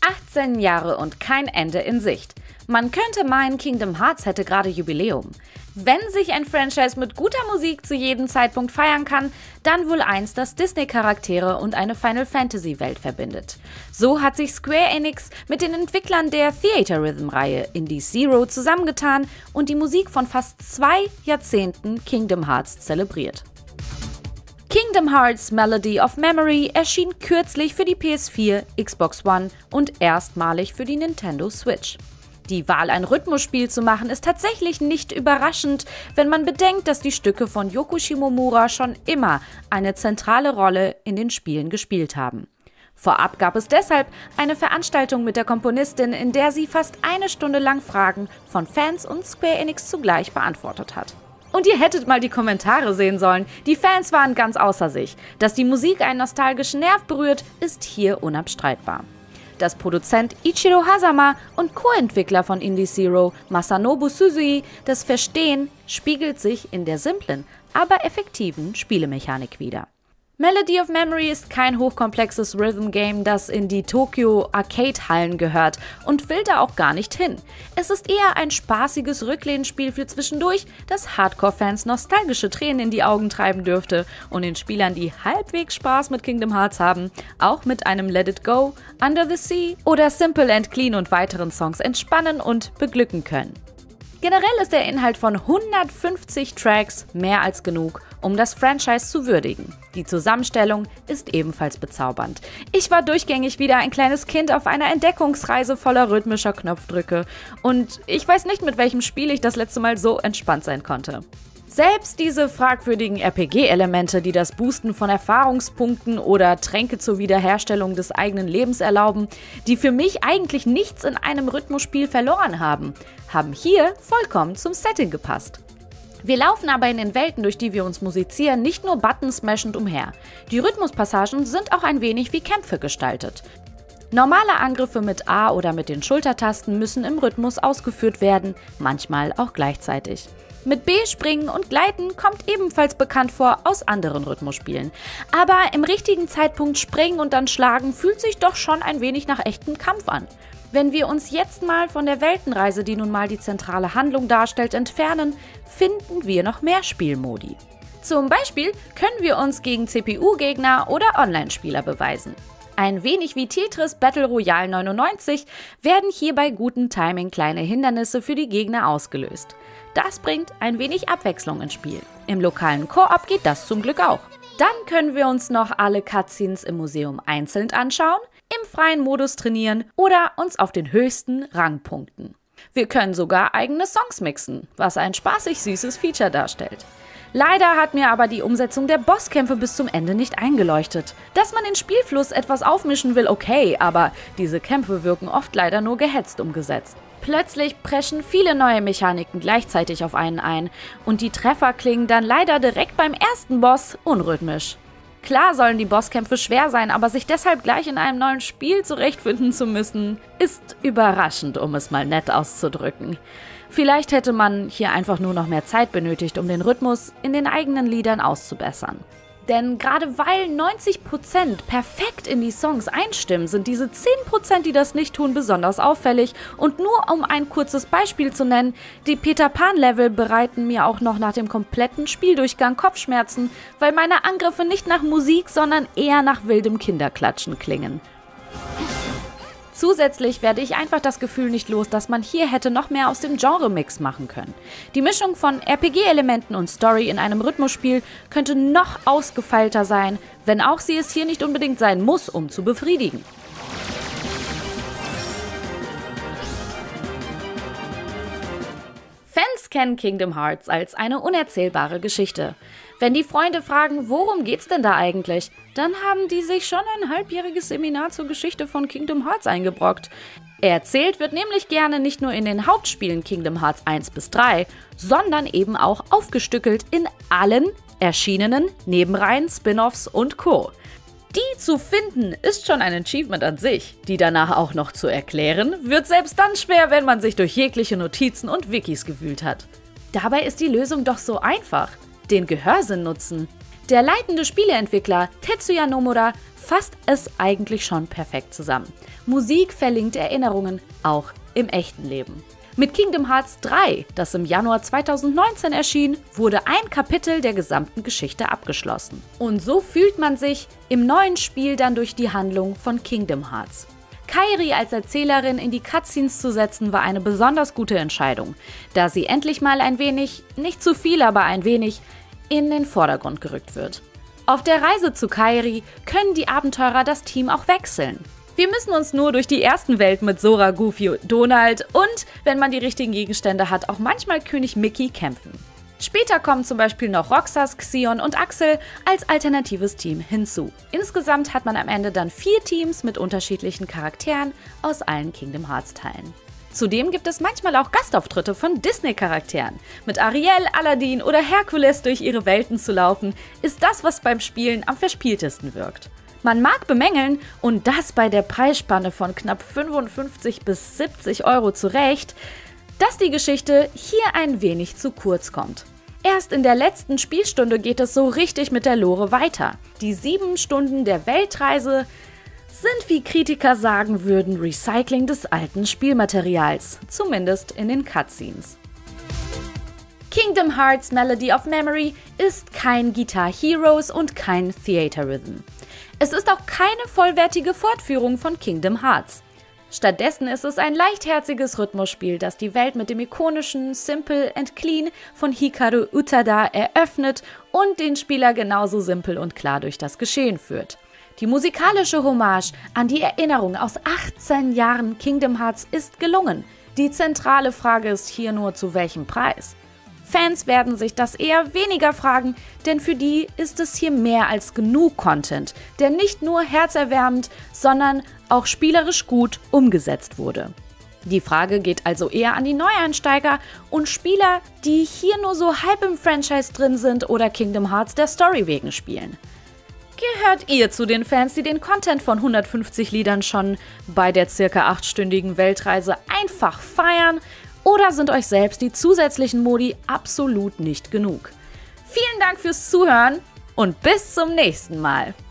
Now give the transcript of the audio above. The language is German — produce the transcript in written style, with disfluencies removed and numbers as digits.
18 Jahre und kein Ende in Sicht. Man könnte meinen, Kingdom Hearts hätte gerade Jubiläum. Wenn sich ein Franchise mit guter Musik zu jedem Zeitpunkt feiern kann, dann wohl eins, das Disney-Charaktere und eine Final Fantasy-Welt verbindet. So hat sich Square Enix mit den Entwicklern der Theater Rhythm-Reihe Indie Zero zusammengetan und die Musik von fast 2 Jahrzehnten Kingdom Hearts zelebriert. Kingdom Hearts Melody of Memory erschien kürzlich für die PS4, Xbox One und erstmalig für die Nintendo Switch. Die Wahl, ein Rhythmusspiel zu machen, ist tatsächlich nicht überraschend, wenn man bedenkt, dass die Stücke von Yoko Shimomura schon immer eine zentrale Rolle in den Spielen gespielt haben. Vorab gab es deshalb eine Veranstaltung mit der Komponistin, in der sie fast eine Stunde lang Fragen von Fans und Square Enix zugleich beantwortet hat. Und ihr hättet mal die Kommentare sehen sollen. Die Fans waren ganz außer sich. Dass die Musik einen nostalgischen Nerv berührt, ist hier unabstreitbar. Dass Produzent Ichiro Hazama und Co-Entwickler von Indie Zero, Masanobu Suzui, das verstehen, spiegelt sich in der simplen, aber effektiven Spielemechanik wider. Melody of Memory ist kein hochkomplexes Rhythm-Game, das in die Tokyo-Arcade-Hallen gehört und will da auch gar nicht hin. Es ist eher ein spaßiges Rücklehnspiel für zwischendurch, das Hardcore-Fans nostalgische Tränen in die Augen treiben dürfte und den Spielern, die halbwegs Spaß mit Kingdom Hearts haben, auch mit einem Let It Go, Under the Sea oder Simple and Clean und weiteren Songs entspannen und beglücken können. Generell ist der Inhalt von 150 Tracks mehr als genug, um das Franchise zu würdigen. Die Zusammenstellung ist ebenfalls bezaubernd. Ich war durchgängig wieder ein kleines Kind auf einer Entdeckungsreise voller rhythmischer Knopfdrücke und ich weiß nicht, mit welchem Spiel ich das letzte Mal so entspannt sein konnte. Selbst diese fragwürdigen RPG-Elemente, die das Boosten von Erfahrungspunkten oder Tränke zur Wiederherstellung des eigenen Lebens erlauben, die für mich eigentlich nichts in einem Rhythmusspiel verloren haben, haben hier vollkommen zum Setting gepasst. Wir laufen aber in den Welten, durch die wir uns musizieren, nicht nur buttonsmashend umher. Die Rhythmuspassagen sind auch ein wenig wie Kämpfe gestaltet. Normale Angriffe mit A oder mit den Schultertasten müssen im Rhythmus ausgeführt werden, manchmal auch gleichzeitig. Mit B springen und gleiten kommt ebenfalls bekannt vor aus anderen Rhythmusspielen. Aber im richtigen Zeitpunkt springen und dann schlagen fühlt sich doch schon ein wenig nach echtem Kampf an. Wenn wir uns jetzt mal von der Weltenreise, die nun mal die zentrale Handlung darstellt, entfernen, finden wir noch mehr Spielmodi. Zum Beispiel können wir uns gegen CPU-Gegner oder Online-Spieler beweisen. Ein wenig wie Tetris Battle Royale 99 werden hier bei gutem Timing kleine Hindernisse für die Gegner ausgelöst. Das bringt ein wenig Abwechslung ins Spiel. Im lokalen Koop geht das zum Glück auch. Dann können wir uns noch alle Cutscenes im Museum einzeln anschauen, im freien Modus trainieren oder uns auf den höchsten Rang punkten. Wir können sogar eigene Songs mixen, was ein spaßig süßes Feature darstellt. Leider hat mir aber die Umsetzung der Bosskämpfe bis zum Ende nicht eingeleuchtet. Dass man den Spielfluss etwas aufmischen will, okay, aber diese Kämpfe wirken oft leider nur gehetzt umgesetzt. Plötzlich preschen viele neue Mechaniken gleichzeitig auf einen ein und die Treffer klingen dann leider direkt beim ersten Boss unrhythmisch. Klar sollen die Bosskämpfe schwer sein, aber sich deshalb gleich in einem neuen Spiel zurechtfinden zu müssen, ist überraschend, um es mal nett auszudrücken. Vielleicht hätte man hier einfach nur noch mehr Zeit benötigt, um den Rhythmus in den eigenen Liedern auszubessern. Denn gerade weil 90% perfekt in die Songs einstimmen, sind diese 10%, die das nicht tun, besonders auffällig. Und nur um ein kurzes Beispiel zu nennen, die Peter Pan-Level bereiten mir auch noch nach dem kompletten Spieldurchgang Kopfschmerzen, weil meine Angriffe nicht nach Musik, sondern eher nach wildem Kinderklatschen klingen. Zusätzlich werde ich einfach das Gefühl nicht los, dass man hier hätte noch mehr aus dem Genre-Mix machen können. Die Mischung von RPG-Elementen und Story in einem Rhythmusspiel könnte noch ausgefeilter sein, wenn auch sie es hier nicht unbedingt sein muss, um zu befriedigen. Fans kennen Kingdom Hearts als eine unerzählbare Geschichte. Wenn die Freunde fragen, worum geht's denn da eigentlich, dann haben die sich schon ein halbjähriges Seminar zur Geschichte von Kingdom Hearts eingebrockt. Erzählt wird nämlich gerne nicht nur in den Hauptspielen Kingdom Hearts 1 bis 3, sondern eben auch aufgestückelt in allen erschienenen Nebenreihen, Spin-offs und Co. Die zu finden ist schon ein Achievement an sich. Die danach auch noch zu erklären, wird selbst dann schwer, wenn man sich durch jegliche Notizen und Wikis gewühlt hat. Dabei ist die Lösung doch so einfach. Den Gehörsinn nutzen. Der leitende Spieleentwickler Tetsuya Nomura fasst es eigentlich schon perfekt zusammen. Musik verlinkt Erinnerungen, auch im echten Leben. Mit Kingdom Hearts 3, das im Januar 2019 erschien, wurde ein Kapitel der gesamten Geschichte abgeschlossen. Und so fühlt man sich im neuen Spiel dann durch die Handlung von Kingdom Hearts. Kairi als Erzählerin in die Cutscenes zu setzen, war eine besonders gute Entscheidung, da sie endlich mal ein wenig, nicht zu viel, aber ein wenig, in den Vordergrund gerückt wird. Auf der Reise zu Kairi können die Abenteurer das Team auch wechseln. Wir müssen uns nur durch die ersten Welten mit Sora, Goofy, Donald und, wenn man die richtigen Gegenstände hat, auch manchmal König Mickey kämpfen. Später kommen zum Beispiel noch Roxas, Xion und Axel als alternatives Team hinzu. Insgesamt hat man am Ende dann 4 Teams mit unterschiedlichen Charakteren aus allen Kingdom Hearts Teilen. Zudem gibt es manchmal auch Gastauftritte von Disney-Charakteren. Mit Ariel, Aladdin oder Herkules durch ihre Welten zu laufen, ist das, was beim Spielen am verspieltesten wirkt. Man mag bemängeln, und das bei der Preisspanne von knapp 55 bis 70 € zu Recht, dass die Geschichte hier ein wenig zu kurz kommt. Erst in der letzten Spielstunde geht es so richtig mit der Lore weiter. Die 7 Stunden der Weltreise sind, wie Kritiker sagen würden, Recycling des alten Spielmaterials, zumindest in den Cutscenes. Kingdom Hearts Melody of Memory ist kein Guitar Heroes und kein Theater Rhythm. Es ist auch keine vollwertige Fortführung von Kingdom Hearts. Stattdessen ist es ein leichtherziges Rhythmusspiel, das die Welt mit dem ikonischen Simple and Clean von Hikaru Utada eröffnet und den Spieler genauso simpel und klar durch das Geschehen führt. Die musikalische Hommage an die Erinnerung aus 18 Jahren Kingdom Hearts ist gelungen. Die zentrale Frage ist hier nur, zu welchem Preis? Fans werden sich das eher weniger fragen, denn für die ist es hier mehr als genug Content, der nicht nur herzerwärmend, sondern auch spielerisch gut umgesetzt wurde. Die Frage geht also eher an die Neueinsteiger und Spieler, die hier nur so halb im Franchise drin sind oder Kingdom Hearts der Story wegen spielen. Gehört ihr zu den Fans, die den Content von 150 Liedern schon bei der ca. 8-stündigen Weltreise einfach feiern? Oder sind euch selbst die zusätzlichen Modi absolut nicht genug? Vielen Dank fürs Zuhören und bis zum nächsten Mal.